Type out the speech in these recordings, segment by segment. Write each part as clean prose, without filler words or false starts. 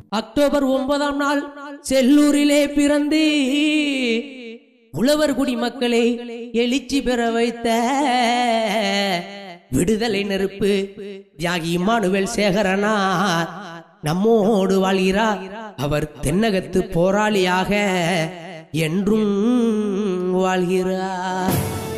October 9ஆம் நாள் செல்லூரிலே பிறந்து உழவர் குடிமக்களை எழுச்சி பெற வைத்த விடுதலை நெருப்பு தியாகி இம்மானுவேல் சேகரனார் நம்மோடு வாழ்கிறார். அவர் தென்னகத்து போராளியாக என்றும் வாழ்கிறார்.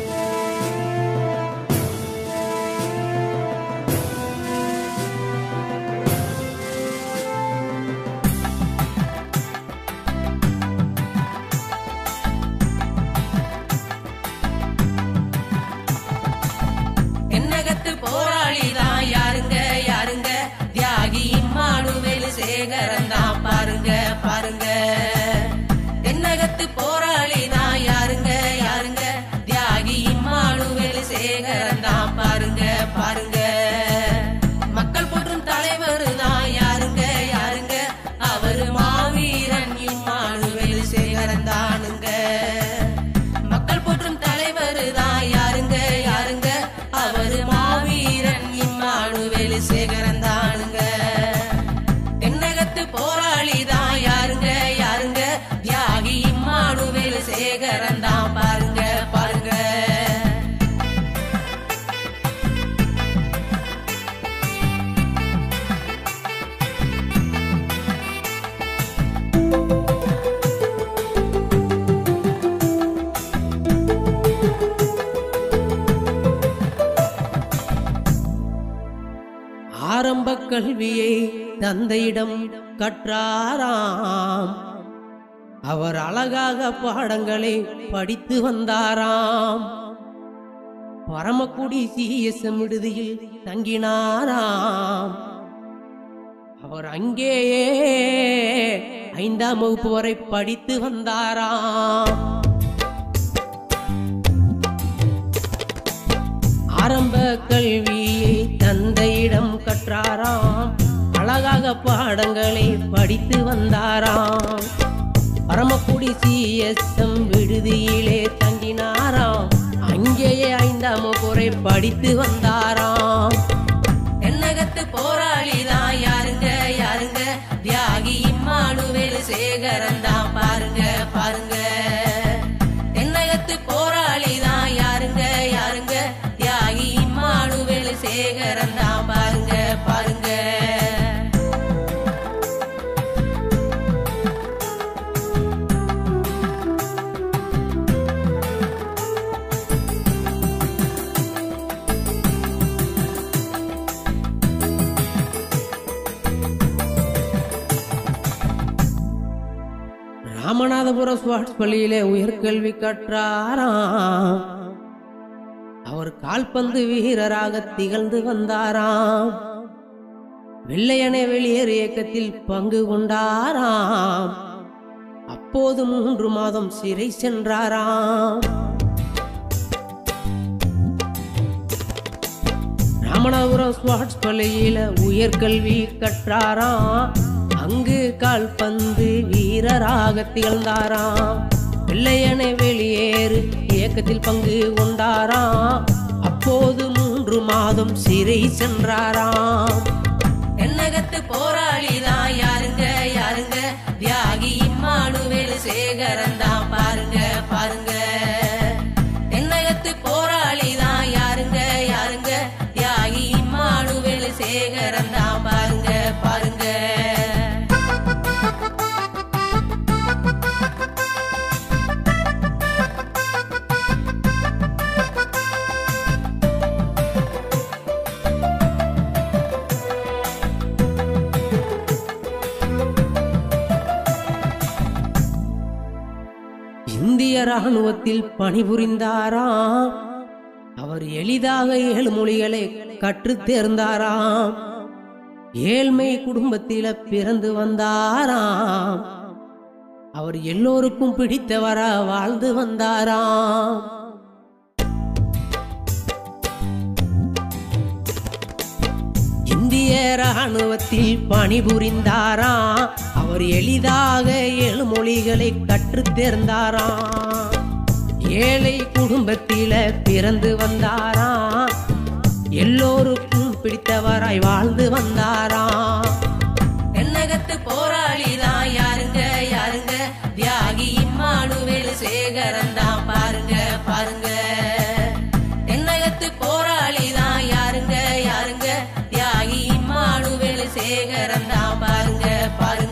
தென்னகத்து போராளிதான் யாருங்க யாருங்க, தியாகி இம்மானுவேல் சேகரன் தான் பாருங்க பாருங்க. தென்னகத்து போராளிதான் யாருங்க யாருங்க, தியாகி இம்மானுவேல் சேகரன் தான் பாருங்க பாருங்க. மக்கள் போற்றும் தலைவர் தான் யாருங்க யாருங்க, அவரு மாவீரன் இம்மானுவேல் சேகரன் தானுங்க. மக்கள் போற்றும் தலைவர் தான் யாருங்க யாருங்க, அவரு மாவீரன் இம்மானுவேல் சேகரன் தானுங்க. தென்னகத்து போராளி தான் யாருங்க யாருங்க, தியாகி இம்மானுவேல் சேகரன் தான் பாருங்க பாருங்க. ஆரம்ப கல்வியை தந்தையிடம் கற்றாராம். அவர் அழகாக பாடங்களை படித்து வந்தாராம். பரமக்குடி CSM விடுதியில் தங்கினாராம். அவர் அங்கேயே 5ஆம் வகுப்பு வரை படித்து வந்தாராம். ஆரம்ப கல்வியை தந்தையிடம் கற்றாராம். அழகாக பாடங்களை படித்து வந்தாராம். பரமக்குடி CSM விடுதியிலே தங்கினாராம். அங்கேயே 5ஆம் வகுப்பு படித்து வந்தாராம். தென்னகத்து போராளி தான் யாருங்க யாருங்க, தியாகி இம்மானுவேல் சேகரன் தான் பாருங்க பாருங்க. தென்னகத்து போராளி தான் யாருங்க யாருங்க, தியாகி இம்மானுவேல் சேகரன் தான் பாருங்க பாருங்க. ராமநாதபுரம் ஸ்வாட்ஸ் பள்ளியிலே உயர்கல்வி கற்றாராம். அவர் கால்பந்து வீரராக திகழ்ந்து வந்தாராம். வெள்ளையனே வெளியேறு இயக்கத்தில் பங்கு கொண்டாராம். அப்போது 3 மாதம் சிறை சென்றாராம். ராமநாதபுரம் ஸ்வாட்ஸ் பள்ளியில உயர்கல்வி கற்றாராம். அங்கு கால்பந்து வீரராக திகழ்ந்தாராம். வெள்ளையனே வெளியேறு இயக்கத்தில் பங்கு கொண்டாராம். அப்போது 3 மாதம் சிறை சென்றாராம். தென்னகத்து போராளி தான் யாருங்க யாருங்க, தியாகி இம்மானுவேல் சேகரன் தான் பாருங்க பாருங்க. தென்னகத்து போராளி தான் யாருங்க யாருங்க, தியாகி இம்மானுவேல் சேகரன் தான் பாருங்க பாருங்க. இந்திய ராணுவத்தில் பணிபுரிந்தாராம். அவர் எளிதாக 7 மொழிகளை கற்றுத் தேர்ந்தாராம். ஏழ்மை குடும்பத்தில பிறந்து வந்தாராம். அவர் எல்லோருக்கும் பிடித்தவர வாழ்ந்து வந்தாராம். இந்திய ராணுவத்தில் பணிபுரிந்தாராம். அவர் எளிதாக 7 மொழிகளை கற்றுத் தேர்ந்தாராம். ஏழை குடும்பத்தில பிறந்து வந்தாராம். எல்லோருக்கும் பிடித்தவராய் வாழ்ந்து வந்தாராம். தென்னகத்து போராளி சேகரந்தான் பாருங்க பாருங்க. தென்னகத்து போராளிதான் யாருங்க யாருங்க, தியாகி இம்மானுவேல் சேகரந்தான் பாருங்க பாருங்க.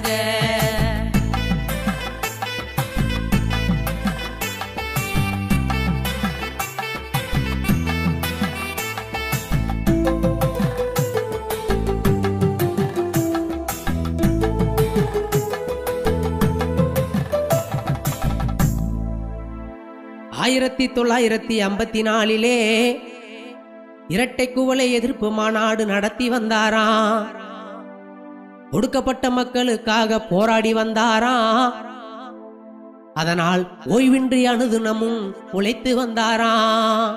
ஆயிரத்தி 1954 இரட்டை குவளை எதிர்ப்பு மாநாடு நடத்தி வந்தாராம். ஒடுக்கப்பட்ட மக்களுக்காக போராடி வந்தாராம். அதனால் ஓய்வின்றி அனுதினமும் உழைத்து வந்தாராம்.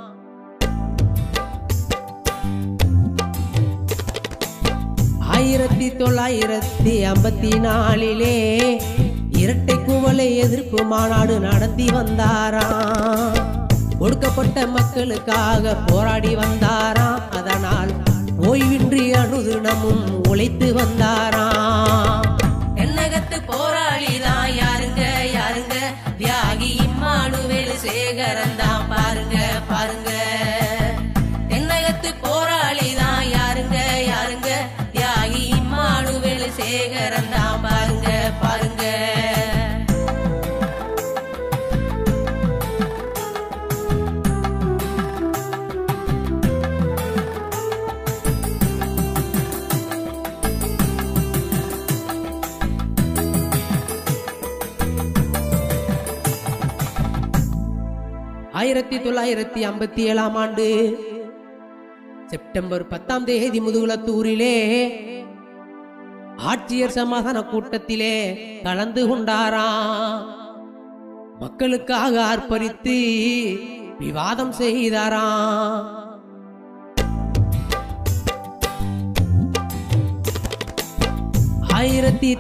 ஆயிரத்தி 1954 இரட்டை குவளை எதிர்ப்பு மாநாடு நடத்தி வந்தாராம். ஒடுக்கப்பட்ட மக்களுக்காக போராடி வந்தாராம். அதனால் ஓய்வின்றி அனுதினமும் உழைத்து வந்தாராம். தென்னகத்து போராளிதான் யாருங்க யாருங்க, தியாகி இம்மானுவேல் சேகரந்தான் பாருங்க பாருங்க. தென்னகத்து போராளிதான் யாருங்க யாருங்க, தியாகி இம்மானுவேல் சேகரந்தான் பாருங்க பாருங்க. ஆயிரத்தி 1957 செப்டம்பர் 10 முதுகுளத்தூரிலே ஆட்சியர் சமாதான கூட்டத்திலே கலந்து கொண்டாராம். மக்களுக்காக ஆர்ப்பரித்து விவாதம் செய்தாராம். ஆயிரத்தி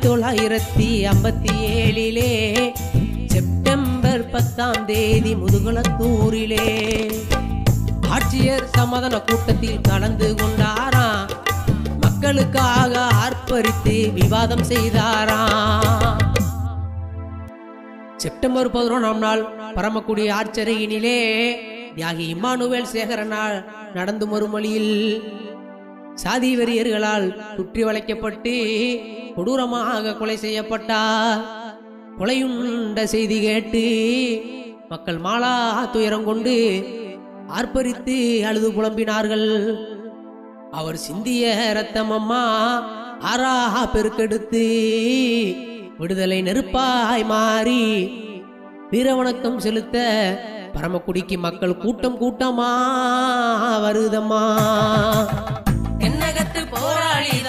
1957 செப்டம்பர் 10 முதுகுளத்தூரிலே ஆட்சியர் சமாதான கூட்டத்தில் கலந்து கொண்டாராம். மக்களுக்காக ஆர்ப்பரித்து விவாதம் செய்தாராம். செப்டம்பர் 11 பரமக்குடி ஆர்ச்சரியினிலே தியாகி இம்மானுவேல் சேகரனால் நடந்து மறுமொழியில் சாதி வெறியர்களால் சுற்றி வளைக்கப்பட்டு கொடூரமாக கொலை செய்யப்பட்டார். கொலையுண்ட செய்தி கேட்டு மக்கள் மாலா துயரம் கொண்டு ஆர்ப்பரித்து அழுது புலம்பினார்கள். அவர் சிந்திய இரத்தம் அம்மா ஆறா பெருக்கெடுத்து விடுதலை நெருப்பாய் மாறி வீரவணக்கம் செலுத்த பரமக்குடிக்கு மக்கள் கூட்டம் கூட்டமா வருதம்மா. தென்னகத்து போராளி